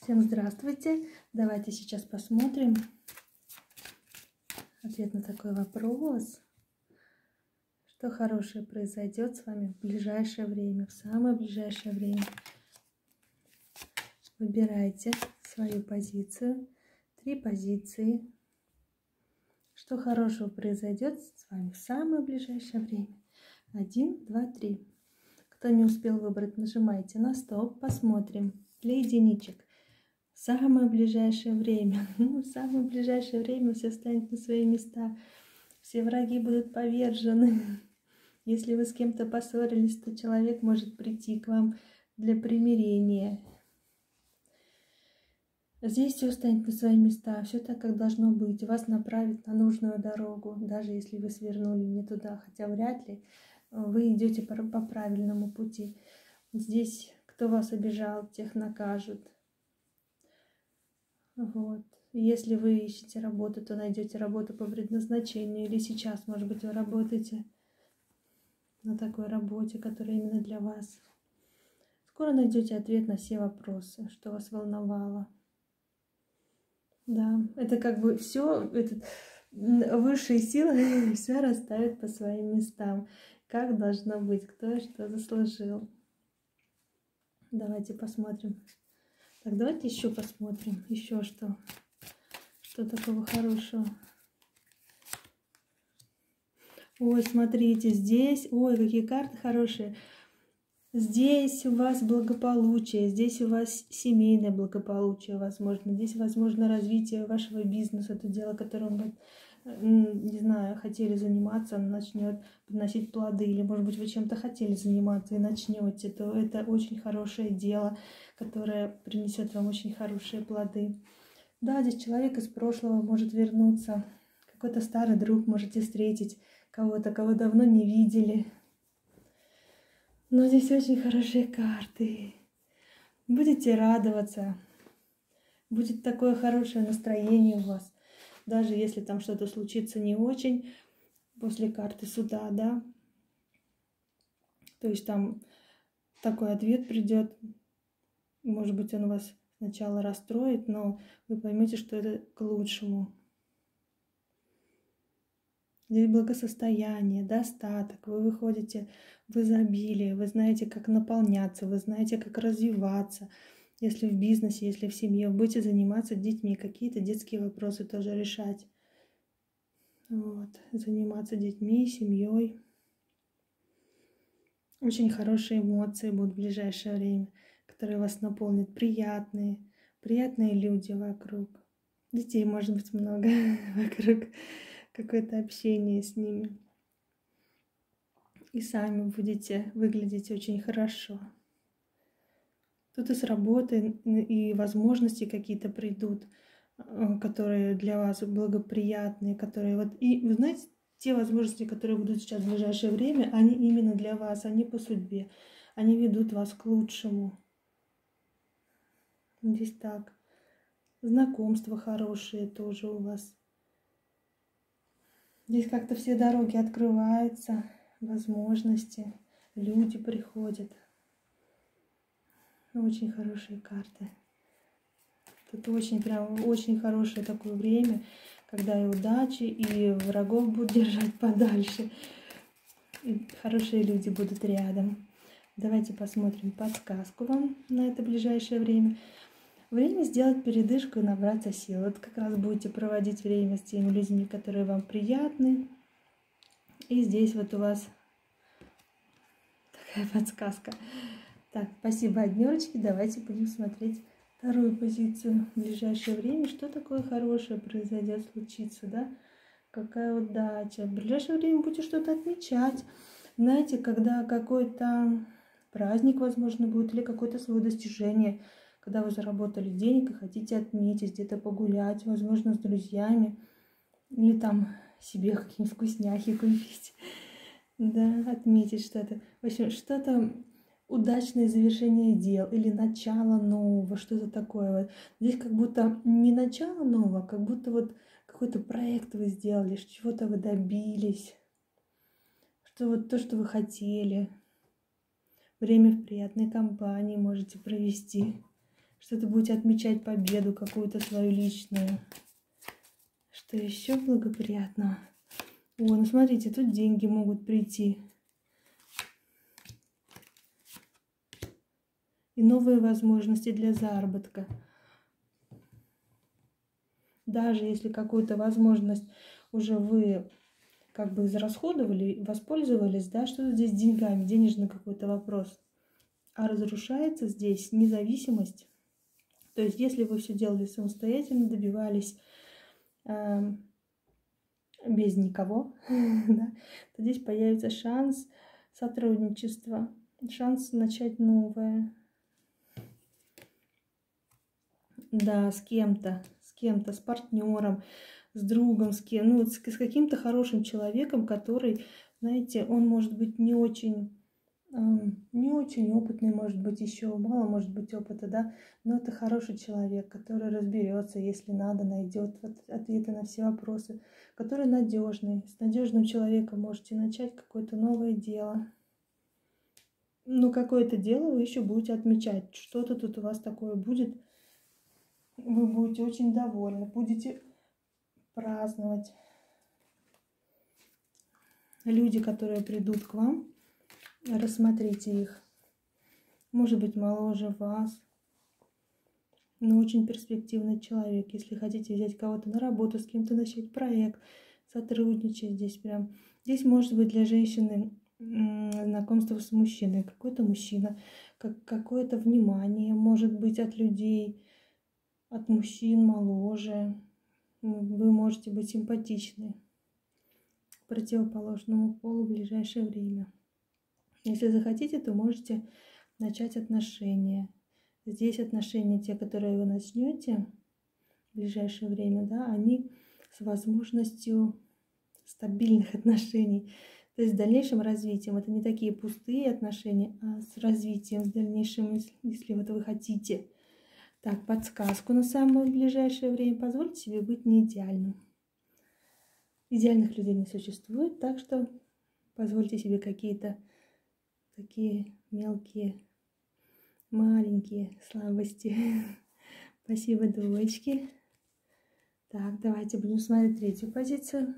Всем здравствуйте! Давайте сейчас посмотрим ответ на такой вопрос. Что хорошее произойдет с вами в ближайшее время, в самое ближайшее время. Выбирайте свою позицию. 3 позиции. Что хорошего произойдет с вами в самое ближайшее время. 1, 2, 3. Кто не успел выбрать, нажимайте на стоп. Посмотрим. Для единичек. Самое ближайшее время. В самое ближайшее время все встанет на свои места. Все враги будут повержены. Если вы с кем-то поссорились, то человек может прийти к вам для примирения. Здесь все встанет на свои места. Все так, как должно быть. Вас направят на нужную дорогу. Даже если вы свернули не туда. Хотя вряд ли вы идете по правильному пути. Здесь кто вас обижал, тех накажут. Вот. Если вы ищете работу, то найдете работу по предназначению. Или сейчас, может быть, вы работаете на такой работе, которая именно для вас. Скоро найдете ответ на все вопросы, что вас волновало. Да, это как бы все, высшие силы все расставят по своим местам. Как должно быть, кто и что заслужил. Давайте посмотрим. Так, давайте еще посмотрим, еще что такого хорошего. Ой, смотрите, здесь, ой, какие карты хорошие. Здесь у вас благополучие, здесь у вас семейное благополучие, возможно. Здесь, возможно, развитие вашего бизнеса, это дело, которым вы, не знаю, хотели заниматься, оно начнет приносить плоды. Или, может быть, вы чем-то хотели заниматься и начнете, то это очень хорошее дело, которое принесет вам очень хорошие плоды. Да, здесь человек из прошлого может вернуться, какой-то старый друг можете встретить, кого-то, кого давно не видели. Но здесь очень хорошие карты. Будете радоваться. Будет такое хорошее настроение у вас. Даже если там что-то случится не очень, после карты суда, да. То есть там такой ответ придет. Может быть, он вас сначала расстроит, но вы поймете, что это к лучшему. Здесь благосостояние, достаток, вы выходите в изобилие, вы знаете, как наполняться, вы знаете, как развиваться. Если в бизнесе, если в семье, вы будете заниматься детьми, какие-то детские вопросы тоже решать. Вот. Заниматься детьми, семьей. Очень хорошие эмоции будут в ближайшее время, которые вас наполнят. Приятные люди вокруг. Детей может быть много вокруг. Какое-то общение с ними. И сами будете выглядеть очень хорошо. Тут и с работы, и возможности какие-то придут, которые для вас благоприятные, которые вот... И вы знаете, те возможности, которые будут сейчас в ближайшее время, они именно для вас, они по судьбе. Они ведут вас к лучшему. Здесь так. Знакомства хорошие тоже у вас. Здесь как-то все дороги открываются, возможности, люди приходят. Очень хорошие карты. Тут очень хорошее такое время, когда и удачи, и врагов будут держать подальше. И хорошие люди будут рядом. Давайте посмотрим подсказку вам на это ближайшее время. Время сделать передышку и набраться сил. Вот как раз будете проводить время с теми людьми, которые вам приятны. И здесь вот у вас такая подсказка. Так, спасибо, однерочки. Давайте будем смотреть вторую позицию. В ближайшее время что такое хорошее произойдет, случится, да? Какая удача. В ближайшее время будете что-то отмечать. Знаете, когда какой-то праздник, возможно, будет, или какое-то свое достижение, когда вы заработали денег и хотите отметить, где-то погулять, возможно, с друзьями, или там себе какие-нибудь вкусняхи купить, да, отметить что-то. В общем, что-то удачное завершение дел или начало нового, что-то такое. Вот. Здесь как будто не начало нового, как будто вот какой-то проект вы сделали, чего-то вы добились, что вот то, что вы хотели. Время в приятной компании можете провести. что-то будете отмечать победу какую-то свою личную. Что еще благоприятного? О, ну смотрите, тут деньги могут прийти. И новые возможности для заработка. Даже если какую-то возможность уже вы как бы израсходовали, воспользовались, да, что здесь с деньгами, денежный какой-то вопрос. А разрушается здесь независимость. То есть, если вы все делали самостоятельно, добивались без никого, да, то здесь появится шанс сотрудничества, шанс начать новое. Да, с кем-то, с партнером, с другом, с кем, ну, с каким-то хорошим человеком, который, знаете, он может быть не очень опытный, может быть, еще мало, может быть, опыта, да, но это хороший человек, который разберется, если надо, найдет ответы на все вопросы, который надежный. С надежным человеком можете начать какое-то новое дело. Ну, какое-то дело вы еще будете отмечать, что-то тут у вас такое будет. Вы будете очень довольны, будете праздновать. Люди, которые придут к вам, рассмотрите их. Может быть, моложе вас, но очень перспективный человек. Если хотите взять кого-то на работу, с кем-то начать проект, сотрудничать здесь прям. Здесь может быть для женщины знакомство с мужчиной, какой-то мужчина, какое-то внимание, может быть, от людей, от мужчин моложе. Вы можете быть симпатичны противоположному полу в ближайшее время. Если захотите, то можете начать отношения. Здесь отношения, те, которые вы начнете в ближайшее время, да, они с возможностью стабильных отношений. То есть с дальнейшим развитием. Это не такие пустые отношения, а с развитием, с дальнейшим, если вот вы хотите. Так, подсказку на самое ближайшее время. Позвольте себе быть не идеальным. Идеальных людей не существует, так что позвольте себе какие-то такие мелкие, маленькие слабости. Спасибо, двоечки. Так, давайте будем смотреть третью позицию.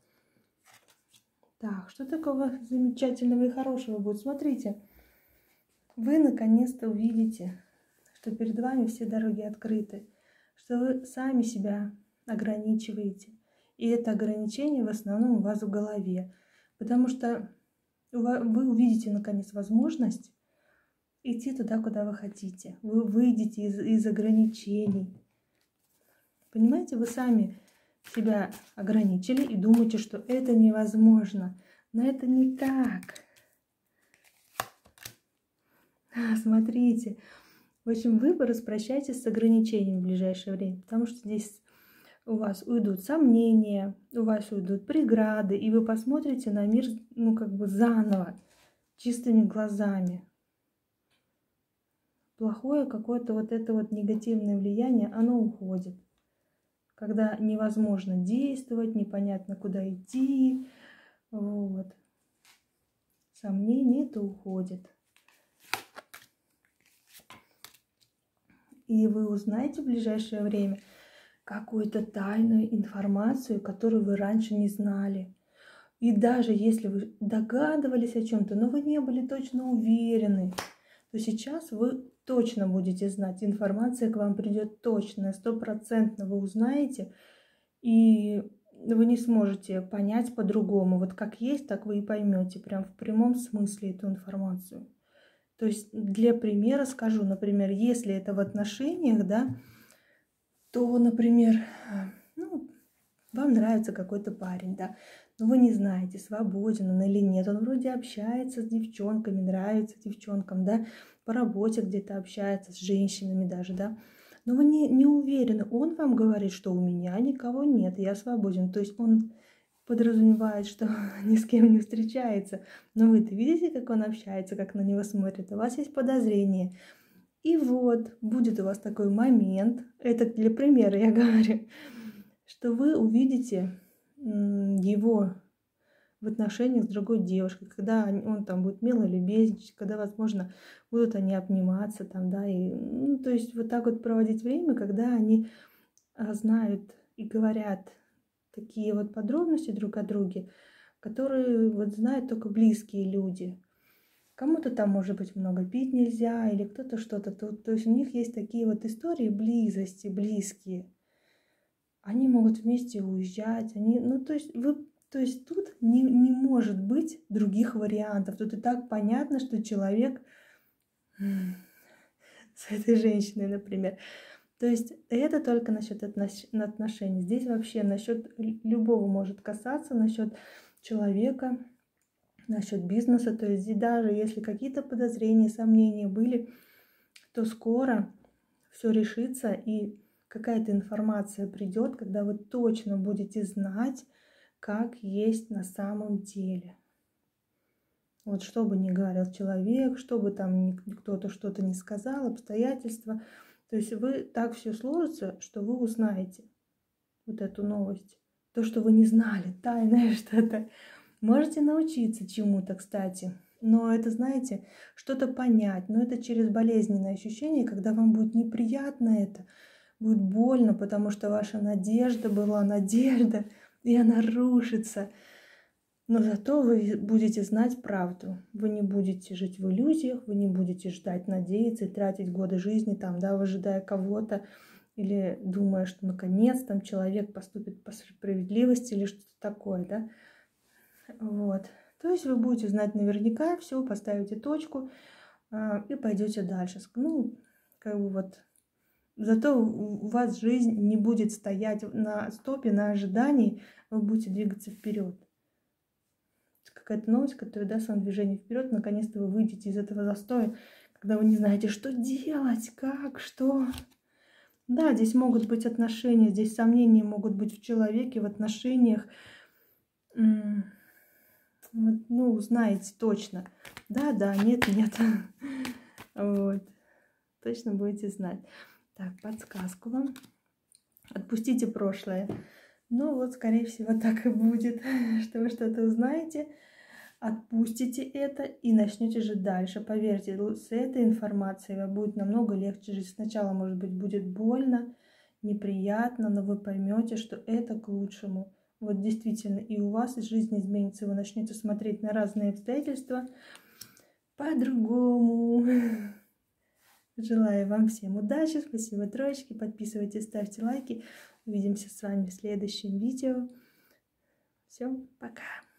Так, что такого замечательного и хорошего будет? Смотрите, вы наконец-то увидите, что перед вами все дороги открыты, что вы сами себя ограничиваете. И это ограничение в основном у вас в голове, потому что вы увидите наконец возможность идти туда, куда вы хотите. Вы выйдете из ограничений. Понимаете, вы сами себя ограничили и думаете, что это невозможно. Но это не так. Смотрите. В общем, вы распрощаетесь с ограничениями в ближайшее время, потому что здесь у вас уйдут сомнения, у вас уйдут преграды, и вы посмотрите на мир, ну, как бы заново, чистыми глазами. Плохое какое-то вот это вот негативное влияние, оно уходит. Когда невозможно действовать, непонятно, куда идти, вот. Сомнения, это уходит. И вы узнаете в ближайшее время какую-то тайную информацию, которую вы раньше не знали. И даже если вы догадывались о чем-то, но вы не были точно уверены, то сейчас вы точно будете знать. Информация к вам придет точно, 100% вы узнаете, и вы не сможете понять по-другому. Вот как есть, так вы и поймете, прям в прямом смысле эту информацию. То есть для примера скажу, например, если это в отношениях, да, то, например, ну, вам нравится какой-то парень, да, но вы не знаете, свободен он или нет. Он вроде общается с девчонками, нравится девчонкам, да, по работе где-то общается с женщинами даже, да. Но вы не уверены. Он вам говорит, что у меня никого нет, я свободен. То есть он подразумевает, что ни с кем не встречается. Но вы-то видите, как он общается, как на него смотрит. У вас есть подозрение. И вот будет у вас такой момент, это для примера я говорю, что вы увидите его в отношениях с другой девушкой, когда он там будет мило любезничать, когда, возможно, будут они обниматься там, да, и, ну, то есть вот так вот проводить время, когда они знают и говорят такие вот подробности друг о друге, которые вот знают только близкие люди. Кому-то там, может быть, много пить нельзя, или кто-то что-то. То есть у них есть такие вот истории близости, близкие. Они могут вместе уезжать. Ну, то есть тут не может быть других вариантов. Тут и так понятно, что человек с этой женщиной, например. То есть это только насчет отношений. Здесь вообще насчет любого может касаться, насчет человека, насчет бизнеса. То есть даже если какие-то подозрения, сомнения были, то скоро все решится и какая-то информация придет, когда вы точно будете знать, как есть на самом деле. Вот что бы ни говорил человек, что бы там кто-то что-то не сказал, обстоятельства. То есть вы так все сложится, что вы узнаете вот эту новость. То, что вы не знали, тайное что-то. Можете научиться чему-то, кстати. Но это, знаете, что-то понять. Но это через болезненное ощущение, когда вам будет неприятно это, будет больно, потому что ваша надежда была надежда, и она рушится. Но зато вы будете знать правду. Вы не будете жить в иллюзиях, вы не будете ждать, надеяться и тратить годы жизни, там, да, ожидая кого-то, или думая, что наконец там человек поступит по справедливости или что-то такое, да. Вот. То есть вы будете знать наверняка все, поставите точку и пойдете дальше. Ну, как бы вот. Зато у вас жизнь не будет стоять на стопе, на ожидании, вы будете двигаться вперед. Какая-то новость, которая даст вам движение вперед, наконец-то вы выйдете из этого застоя, когда вы не знаете, что делать, как, что. Да, здесь могут быть отношения, здесь сомнения могут быть в человеке, в отношениях. Ну, знаете точно. Да, нет. Вот. Точно будете знать. Так, подсказку вам. Отпустите прошлое. Ну вот, скорее всего, так и будет, что вы что-то узнаете, отпустите это и начнете жить дальше. Поверьте, с этой информацией вам будет намного легче жить. Сначала, может быть, будет больно, неприятно, но вы поймете, что это к лучшему. Вот действительно, и у вас жизнь изменится, вы начнете смотреть на разные обстоятельства по-другому. Желаю вам всем удачи, спасибо, троечки, подписывайтесь, ставьте лайки. Увидимся с вами в следующем видео. Все, пока!